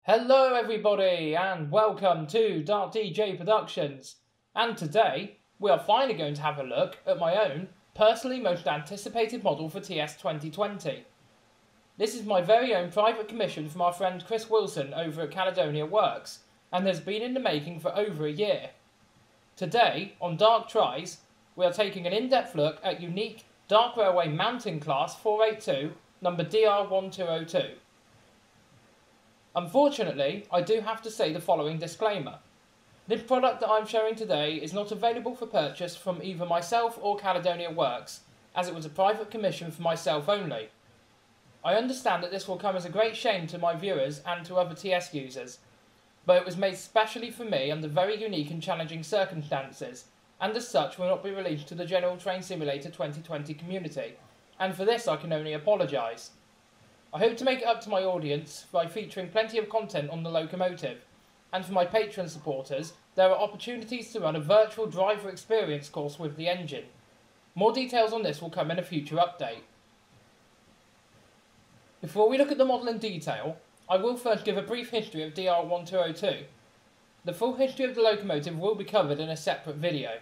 Hello everybody and welcome to Dark DJ Productions, and today we are finally going to have a look at my own personally most anticipated model for TS 2020. This is my very own private commission from our friend Chris Wilson over at Caledonia Works and has been in the making for over a year. Today on Dark Tries we are taking an in-depth look at unique Dark Railway Mountain Class 482 number DR1202. Unfortunately, I do have to say the following disclaimer. This product that I'm showing today is not available for purchase from either myself or Caledonia Works, as it was a private commission for myself only. I understand that this will come as a great shame to my viewers and to other TS users, but it was made specially for me under very unique and challenging circumstances, and as such will not be released to the general Train Simulator 2020 community, and for this I can only apologise. I hope to make it up to my audience by featuring plenty of content on the locomotive, and for my Patreon supporters, there are opportunities to run a virtual driver experience course with the engine. More details on this will come in a future update. Before we look at the model in detail, I will first give a brief history of DR1202. The full history of the locomotive will be covered in a separate video.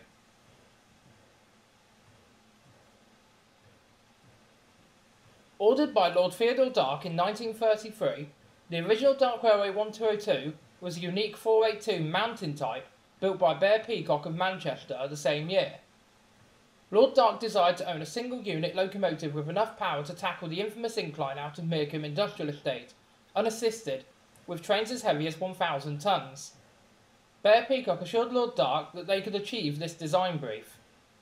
Ordered by Lord Theodore Dark in 1933, the original Dark Railway 1202 was a unique 482 mountain type built by Bear Peacock of Manchester the same year. Lord Dark desired to own a single unit locomotive with enough power to tackle the infamous incline out of Meercombe Industrial Estate, unassisted, with trains as heavy as 1,000 tons. Bear Peacock assured Lord Dark that they could achieve this design brief.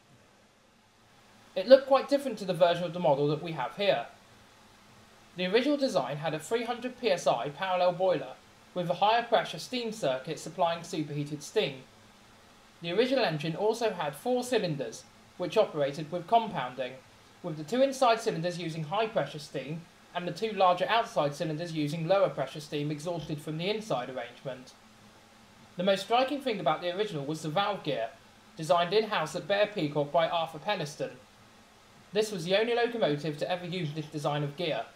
It looked quite different to the version of the model that we have here. The original design had a 300 psi parallel boiler with a higher pressure steam circuit supplying superheated steam. The original engine also had 4 cylinders, which operated with compounding, with the 2 inside cylinders using high pressure steam and the 2 larger outside cylinders using lower pressure steam exhausted from the inside arrangement. The most striking thing about the original was the valve gear, designed in-house at Bear Peacock by Arthur Penniston. This was the only locomotive to ever use this design of gear.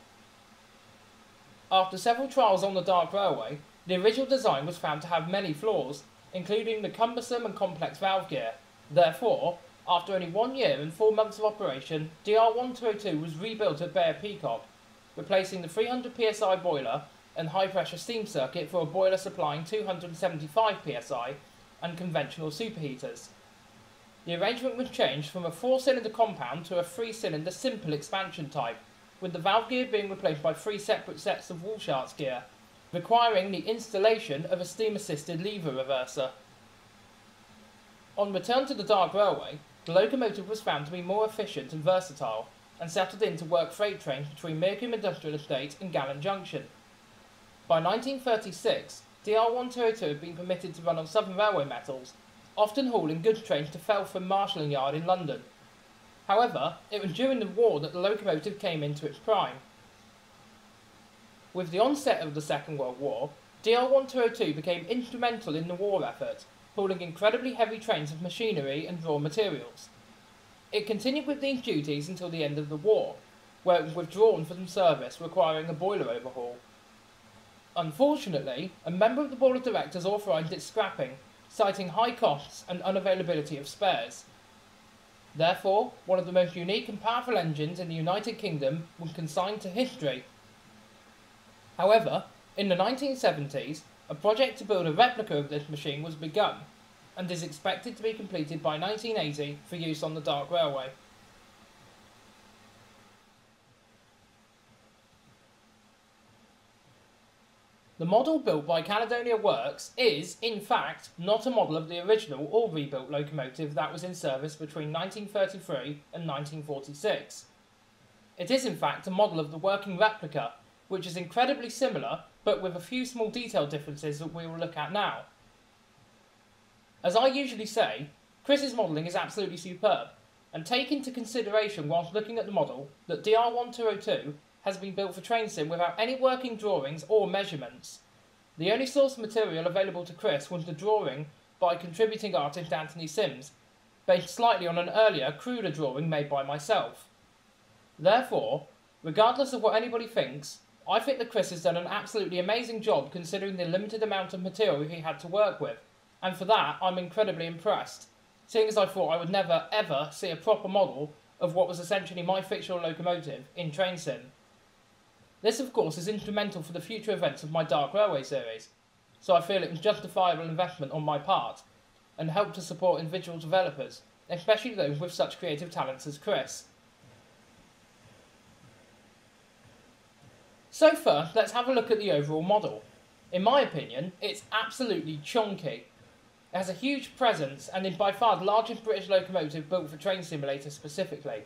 After several trials on the Dark Railway, the original design was found to have many flaws, including the cumbersome and complex valve gear. Therefore, after only 1 year and 4 months of operation, DR1202 was rebuilt at Bear Peacock, replacing the 300 psi boiler and high pressure steam circuit for a boiler supplying 275 psi and conventional superheaters. The arrangement was changed from a 4-cylinder compound to a 3-cylinder simple expansion type, with the valve gear being replaced by 3 separate sets of Walschaerts gear, requiring the installation of a steam-assisted lever reverser. On return to the Dark Railway, the locomotive was found to be more efficient and versatile, and settled in to work freight trains between Meercombe Industrial Estate and Gallant Junction. By 1936, DR1202 had been permitted to run on Southern Railway metals, often hauling goods trains to Feltham Marshalling Yard in London. However, it was during the war that the locomotive came into its prime. With the onset of the Second World War, DR1202 became instrumental in the war effort, hauling incredibly heavy trains of machinery and raw materials. It continued with these duties until the end of the war, where it was withdrawn from service, requiring a boiler overhaul. Unfortunately, a member of the board of directors authorised its scrapping, citing high costs and unavailability of spares. Therefore, one of the most unique and powerful engines in the United Kingdom was consigned to history. However, in the 1970s, a project to build a replica of this machine was begun, and is expected to be completed by 1980 for use on the Dark Railway. The model built by Caledonia Works is, in fact, not a model of the original or rebuilt locomotive that was in service between 1933 and 1946. It is, in fact, a model of the working replica, which is incredibly similar, but with a few small detail differences that we will look at now. As I usually say, Chris's modelling is absolutely superb, and take into consideration whilst looking at the model that DR1202 has been built for train sim without any working drawings or measurements. The only source material available to Chris was the drawing by contributing artist Anthony Sims, based slightly on an earlier, cruder drawing made by myself. Therefore, regardless of what anybody thinks, I think that Chris has done an absolutely amazing job considering the limited amount of material he had to work with, and for that I'm incredibly impressed, seeing as I thought I would never ever see a proper model of what was essentially my fictional locomotive in Train Sim. This of course is instrumental for the future events of my Dark Railway series, so I feel it was justifiable investment on my part, and helped to support individual developers, especially those with such creative talents as Chris. So first, let's have a look at the overall model. In my opinion, it's absolutely chonky. It has a huge presence and is by far the largest British locomotive built for Train Simulator specifically.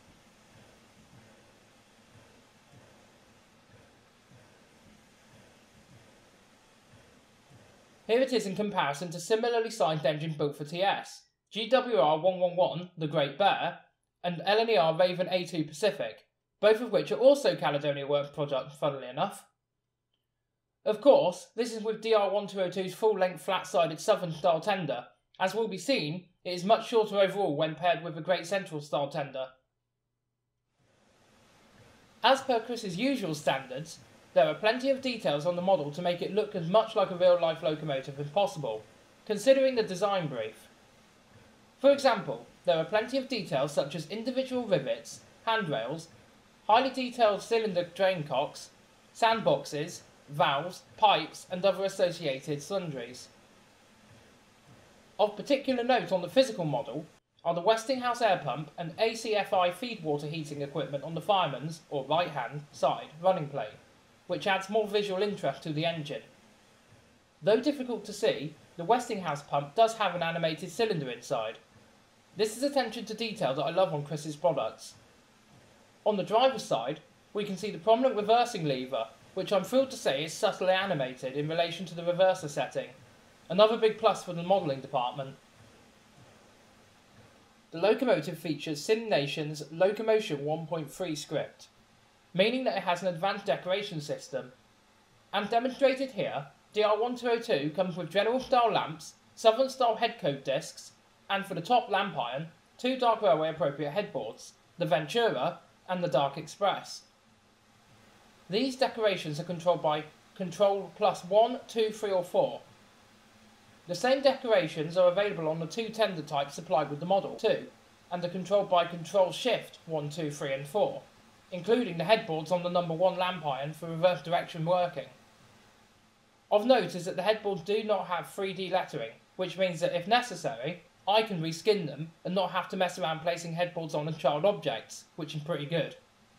Here it is in comparison to similarly sized engines built for TS, GWR 111, the Great Bear, and LNER Raven A2 Pacific, both of which are also Caledonia Works products, funnily enough. Of course, this is with DR1202's full-length flat-sided Southern-style tender. As will be seen, it is much shorter overall when paired with a Great Central-style tender. As per Chris's usual standards, there are plenty of details on the model to make it look as much like a real-life locomotive as possible, considering the design brief. For example, there are plenty of details such as individual rivets, handrails, highly detailed cylinder drain cocks, sandboxes, valves, pipes, and other associated sundries. Of particular note on the physical model are the Westinghouse air pump and ACFI feed water heating equipment on the fireman's, or right-hand, side running plate, which adds more visual interest to the engine. Though difficult to see, the Westinghouse pump does have an animated cylinder inside. This is attention to detail that I love on Chris's products. On the driver's side, we can see the prominent reversing lever, which I'm thrilled to say is subtly animated in relation to the reverser setting. Another big plus for the modelling department. The locomotive features SimNation's Locomotion 1.3 script, meaning that it has an advanced decoration system. And demonstrated here, DR1202 comes with General style lamps, Southern style headcoat discs, and for the top lamp iron, two Dark Railway appropriate headboards, the Ventura and the Dark Express. These decorations are controlled by Control plus 1, 2, 3 or 4. The same decorations are available on the two tender types supplied with the model too, and are controlled by Control Shift 1, 2, 3 and 4, including the headboards on the number 1 lamp iron for reverse direction working. Of note is that the headboards do not have 3D lettering, which means that if necessary, I can reskin them and not have to mess around placing headboards on child objects, which is pretty good.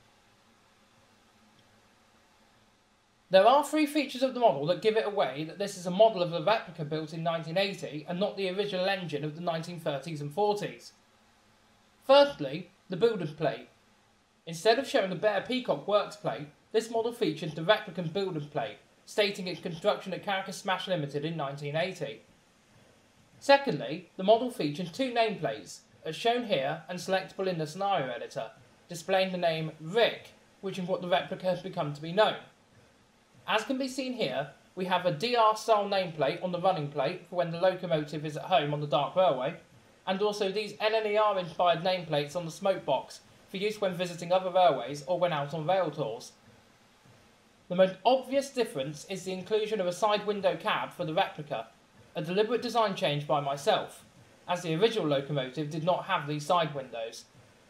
There are three features of the model that give it away that this is a model of a replica built in 1980 and not the original engine of the 1930s and 40s. Firstly, the builder's plate. Instead of showing a bare Peacock Works plate, this model features the replicant builder's plate, stating its construction at Caracas Smash Limited in 1980. Secondly, the model features two nameplates, as shown here and selectable in the scenario editor, displaying the name Rick, which is what the replica has become to be known. As can be seen here, we have a DR-style nameplate on the running plate for when the locomotive is at home on the Dark Railway, and also these LNER-inspired nameplates on the smoke box for use when visiting other railways or when out on rail tours. The most obvious difference is the inclusion of a side window cab for the replica, a deliberate design change by myself, as the original locomotive did not have these side windows.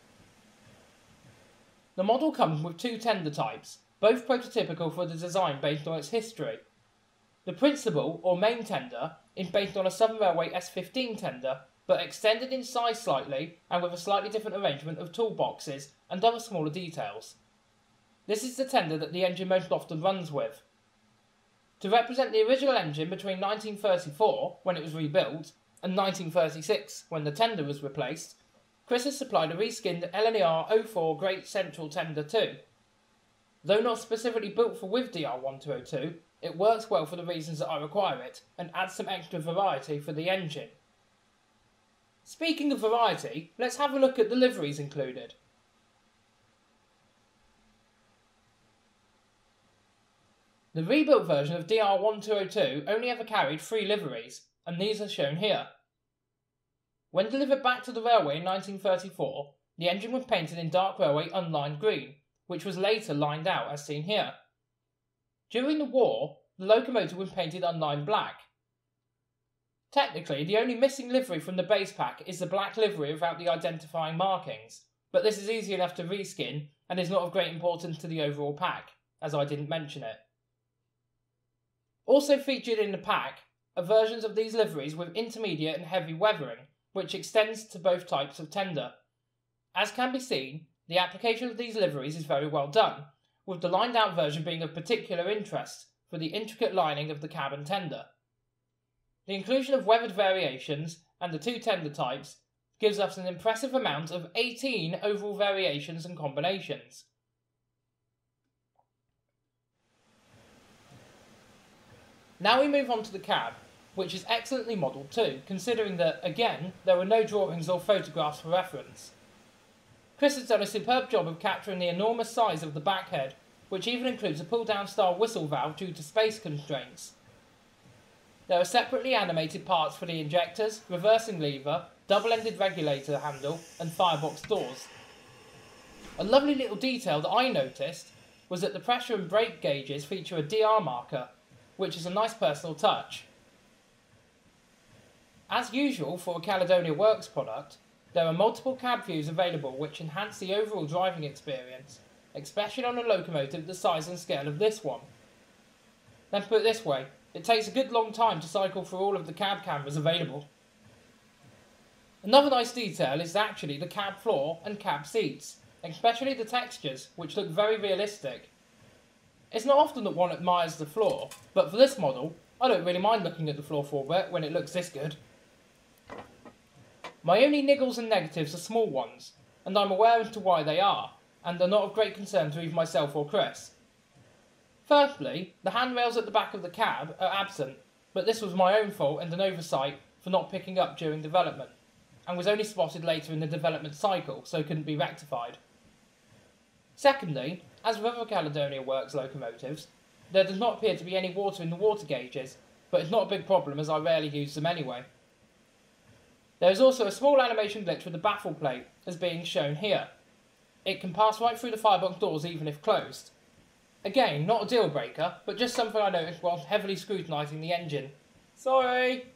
The model comes with two tender types, both prototypical for the design based on its history. The principal, or main tender, is based on a Southern Railway S15 tender, but extended in size slightly and with a slightly different arrangement of toolboxes and other smaller details. This is the tender that the engine most often runs with. To represent the original engine between 1934, when it was rebuilt, and 1936, when the tender was replaced, Chris has supplied a reskinned LNER 04 Great Central Tender 2. Though not specifically built for with DR1202, it works well for the reasons that I require it, and adds some extra variety for the engine. Speaking of variety, let's have a look at the liveries included. The rebuilt version of DR1202 only ever carried 3 liveries, and these are shown here. When delivered back to the railway in 1934, the engine was painted in Dark Railway unlined green, which was later lined out as seen here. During the war, the locomotive was painted unlined black. Technically, the only missing livery from the base pack is the black livery without the identifying markings, but this is easy enough to reskin and is not of great importance to the overall pack, as I didn't mention it. Also featured in the pack are versions of these liveries with intermediate and heavy weathering, which extends to both types of tender. As can be seen, the application of these liveries is very well done, with the lined out version being of particular interest for the intricate lining of the cab and tender. The inclusion of weathered variations and the two tender types gives us an impressive amount of 18 overall variations and combinations. Now we move on to the cab, which is excellently modelled too, considering that, again, there were no drawings or photographs for reference. Chris has done a superb job of capturing the enormous size of the backhead, which even includes a pull-down style whistle valve due to space constraints. There are separately animated parts for the injectors, reversing lever, double-ended regulator handle and firebox doors. A lovely little detail that I noticed was that the pressure and brake gauges feature a DR marker, which is a nice personal touch. As usual for a Caledonia Works product, there are multiple cab views available which enhance the overall driving experience, especially on a locomotive the size and scale of this one. Let's put it this way, it takes a good long time to cycle through all of the cab cameras available. Another nice detail is actually the cab floor and cab seats, especially the textures, which look very realistic. It's not often that one admires the floor, but for this model, I don't really mind looking at the floor for a bit when it looks this good. My only niggles and negatives are small ones, and I'm aware as to why they are, and are not of great concern to either myself or Chris. Firstly, the handrails at the back of the cab are absent, but this was my own fault and an oversight for not picking up during development, and was only spotted later in the development cycle, so couldn't be rectified. Secondly, as with other Caledonia Works locomotives, there does not appear to be any water in the water gauges, but it's not a big problem as I rarely use them anyway. There is also a small animation glitch with the baffle plate, as being shown here. It can pass right through the firebox doors even if closed. Again, not a deal breaker, but just something I noticed whilst heavily scrutinising the engine. Sorry!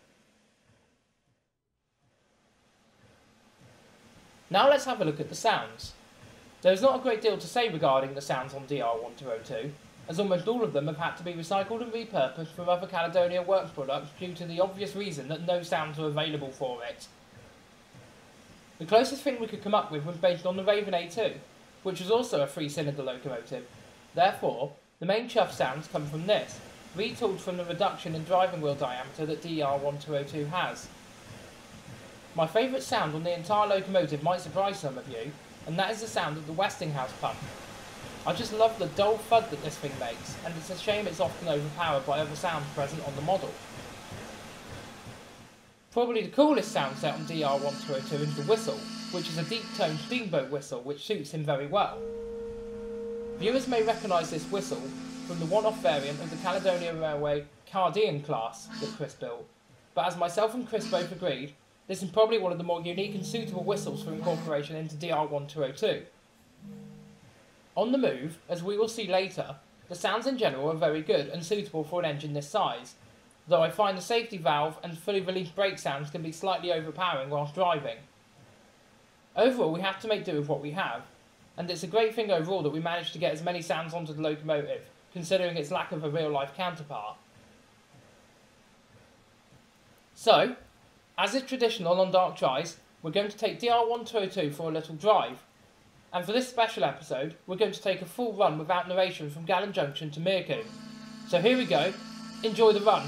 Now let's have a look at the sounds. There is not a great deal to say regarding the sounds on DR1202, as almost all of them have had to be recycled and repurposed from other Caledonia Works products due to the obvious reason that no sounds are available for it. The closest thing we could come up with was based on the Raven A2, which was also a 3-cylinder locomotive. Therefore, the main chuff sounds come from this, retooled from the reduction in driving wheel diameter that DR1202 has. My favourite sound on the entire locomotive might surprise some of you, and that is the sound of the Westinghouse pump. I just love the dull thud that this thing makes, and it's a shame it's often overpowered by other sounds present on the model. Probably the coolest sound set on DR1202 is the whistle, which is a deep-toned steamboat whistle which suits him very well. Viewers may recognise this whistle from the one-off variant of the Caledonia Railway Cardian class that Chris built, but as myself and Chris both agreed, this is probably one of the more unique and suitable whistles for incorporation into DR1202. On the move, as we will see later, the sounds in general are very good and suitable for an engine this size, though I find the safety valve and fully released brake sounds can be slightly overpowering whilst driving. Overall, we have to make do with what we have, and it's a great thing overall that we managed to get as many sounds onto the locomotive, considering its lack of a real-life counterpart. So, as is traditional on Dark Tries, we're going to take DR1202 for a little drive, and for this special episode, we're going to take a full run without narration from Gallen Junction to Mirku. So here we go, enjoy the run.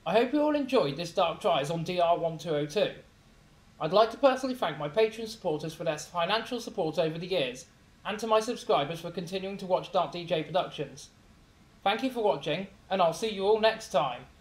I hope you all enjoyed this Dark Trials on DR1202. I'd like to personally thank my Patreon supporters for their financial support over the years, and to my subscribers for continuing to watch Dark DJ Productions. Thank you for watching, and I'll see you all next time.